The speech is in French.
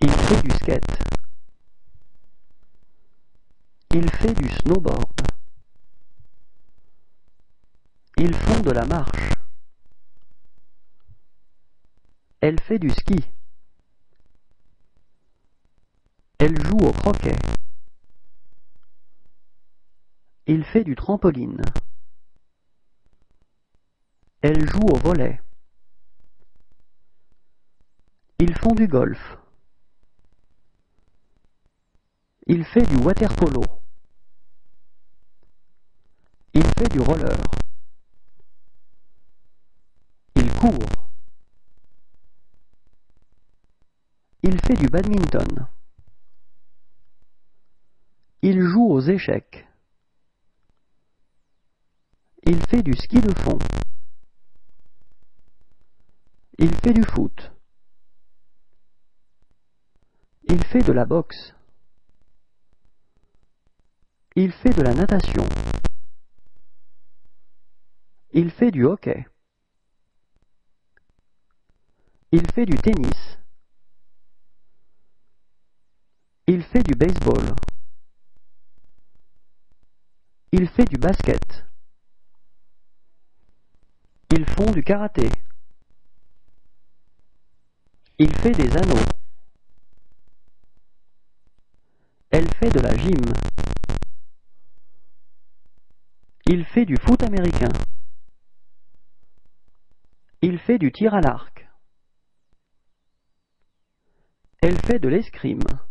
Il fait du skate. Il fait du snowboard. Ils font de la marche. Elle fait du ski. Elle joue au croquet. Il fait du trampoline. Elle joue au volley. Ils font du golf. Il fait du water-polo. Il fait du roller. Il court. Il fait du badminton. Il joue aux échecs. Il fait du ski de fond. Il fait du foot. Il fait de la boxe. Il fait de la natation. Il fait du hockey. Il fait du tennis. Il fait du baseball. Il fait du basket. Ils font du karaté. Il fait des anneaux. Elle fait de la gym. Il fait du foot américain. Il fait du tir à l'arc. Elle fait de l'escrime.